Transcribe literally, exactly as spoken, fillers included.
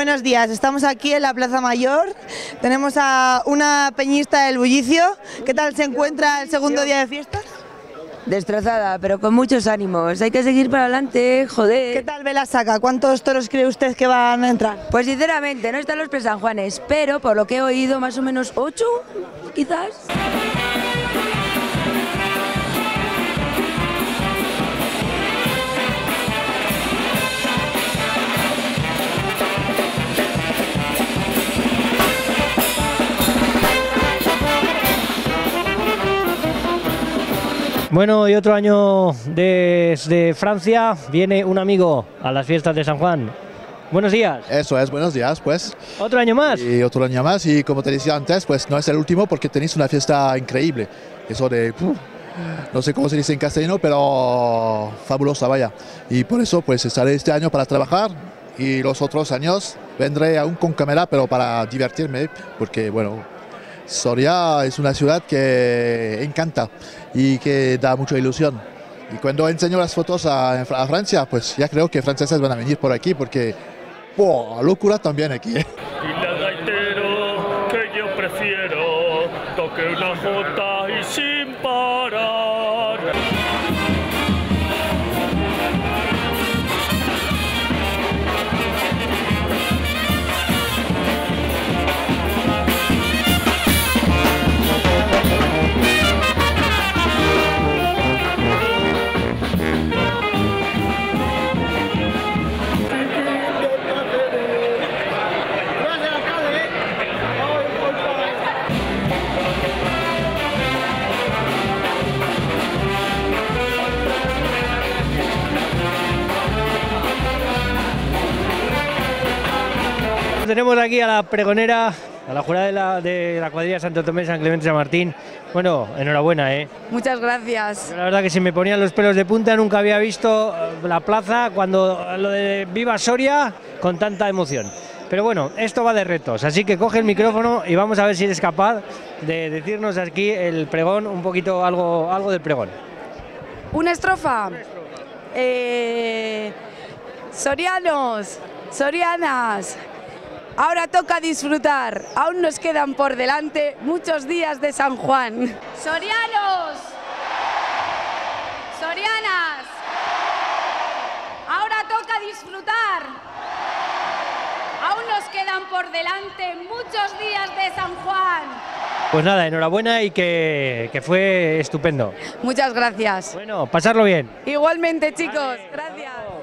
Buenos días, estamos aquí en la Plaza Mayor, tenemos a una peñista del Bullicio. ¿Qué tal se encuentra el segundo día de fiesta? Destrozada, pero con muchos ánimos, hay que seguir para adelante, joder. ¿Qué tal ve la saca? ¿Cuántos toros cree usted que van a entrar? Pues sinceramente, no están los presanjuanes, pero por lo que he oído, más o menos ocho, quizás. Bueno, y otro año desde Francia viene un amigo a las fiestas de San Juan. Buenos días. Eso es, buenos días, pues. ¿Otro año más? Y otro año más, y como te decía antes, pues no es el último porque tenéis una fiesta increíble. Eso de, uh, no sé cómo se dice en castellano, pero fabulosa, vaya. Y por eso, pues estaré este año para trabajar y los otros años vendré aún con cámara, pero para divertirme, porque, bueno, Soria es una ciudad que encanta y que da mucha ilusión. Y cuando enseño las fotos a, a Francia, pues ya creo que franceses van a venir por aquí porque ¡wow! Locura también aquí. ¿eh? Y la gaitero que yo prefiero toque una jota y sin parar. Tenemos aquí a la pregonera, a la jurada de la, de la cuadrilla Santo Tomé, San Clemente, San Martín. Bueno, enhorabuena, ¿eh? Muchas gracias. Yo la verdad que se me ponían los pelos de punta, nunca había visto la plaza cuando lo de Viva Soria con tanta emoción. Pero bueno, esto va de retos, así que coge el micrófono y vamos a ver si eres capaz de decirnos aquí el pregón, un poquito algo, algo del pregón. ¿Una estrofa? Eh, sorianos, sorianas. Ahora toca disfrutar, aún nos quedan por delante muchos días de San Juan. Sorianos, sorianas, ahora toca disfrutar, aún nos quedan por delante muchos días de San Juan. Pues nada, enhorabuena y que, que fue estupendo. Muchas gracias. Bueno, pasarlo bien. Igualmente, chicos, gracias.